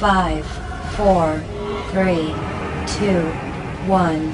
5, 4, 3, 2, 1.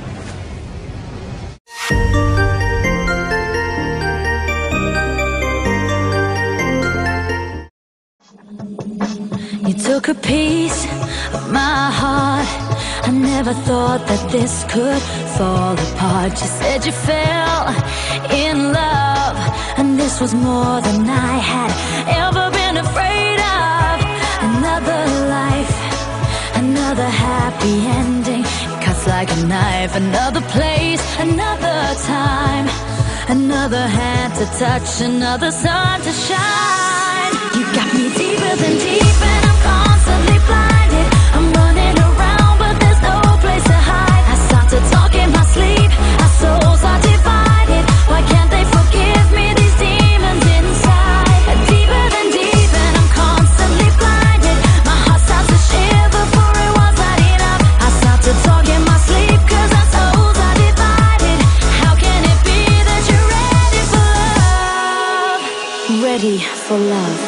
You took a piece of my heart. I never thought that this could fall apart. You said you fell in love, and this was more than I had ever been afraid of. Another life, another happy ending. It cuts like a knife. Another place, another time, another hand to touch, another sun to shine. You got me deeper than deep, and I'm constantly blinded. I'm running around, but there's no place to hide. I start to talk in my sleep. Our souls are divided. Why can't they forgive me? These demons inside. Deeper than deep, and I'm constantly blinded. My heart starts to shiver, for it was not enough. I start to talk in my sleep, 'cause our souls are divided. How can it be that you're ready for love? Ready for love.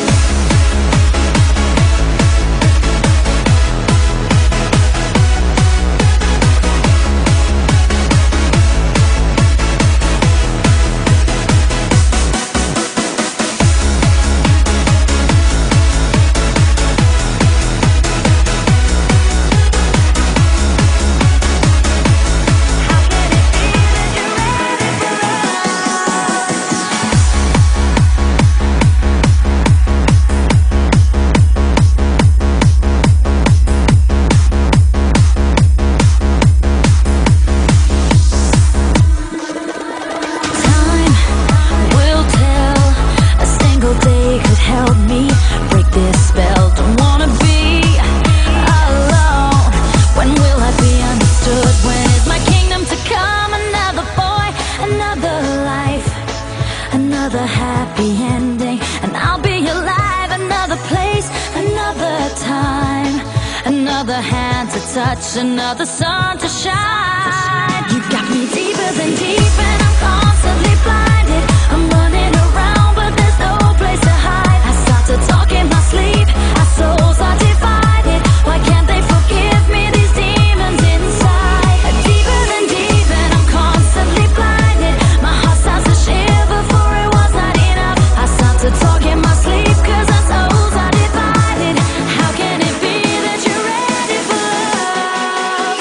Another happy ending, and I'll be alive. Another place, another time, another hand to touch, another sun to shine. You got me deeper than deep, and I'm constantly blinded. I'm running around, but there's no place to hide. I start to talk in my sleep. Our souls are divided. Why can't they forgive me? These demons inside. Deeper than deep, and I'm constantly blinded. My heart starts to shiver, for it was not enough. I start to talk in my sleep, 'cause our souls are divided. How can it be that you're ready for love?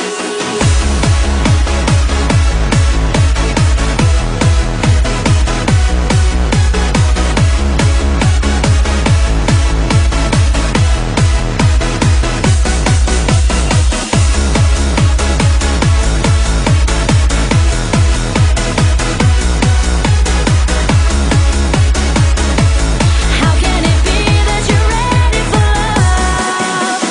How can it be that you're ready for love?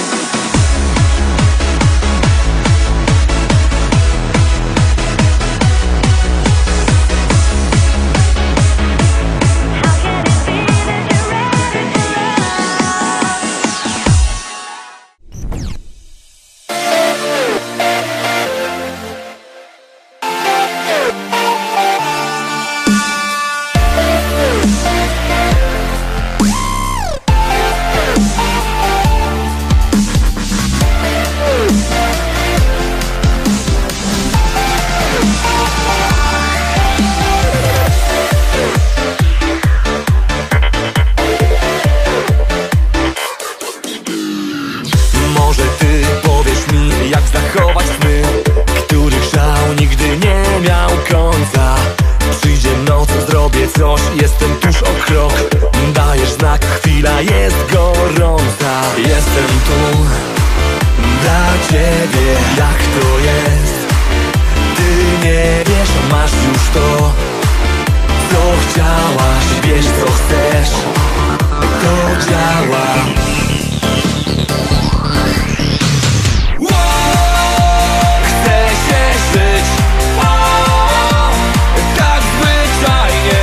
How can it be that you're ready for Może ty powiesz mi, jak zachować sny, których żał nigdy nie miał końca. Przyjdzie noc, zrobię coś, jestem tuż o krok. Dajesz znak, chwila jest gorąca. Jestem tu dla ciebie, jak to jest. Ty nie wiesz, masz już to, co chciałaś. Wiesz, co chcesz, to działa. Chcę się żyć, tak zwyczajnie.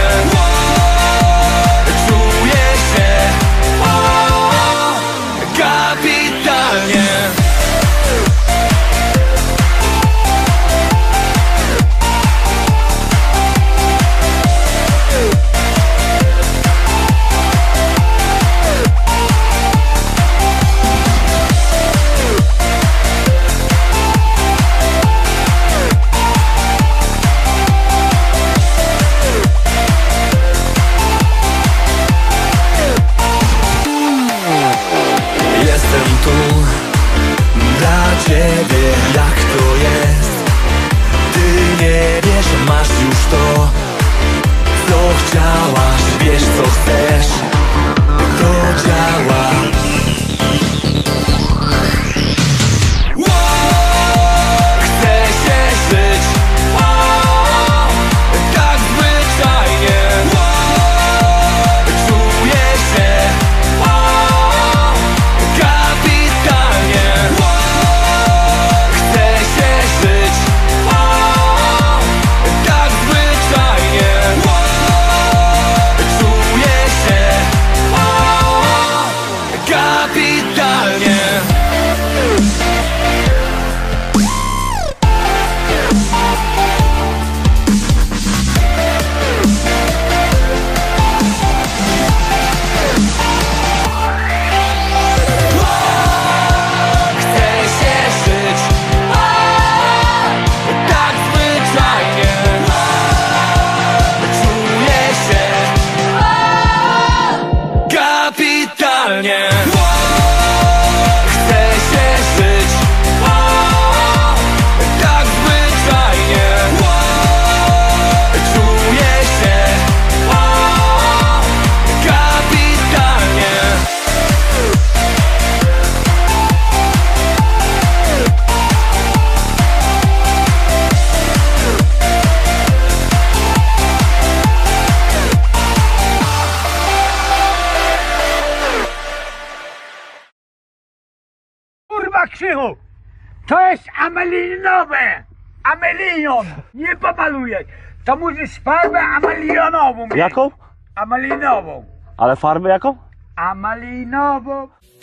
Czuję się kapitalnie. Kurwa Krzychu! To jest amelinowe! Amelion! Nie pomalujesz! To musisz farbę amelionową mieć. Jaką? Amalinową. Ale farbę jaką? Amalinową.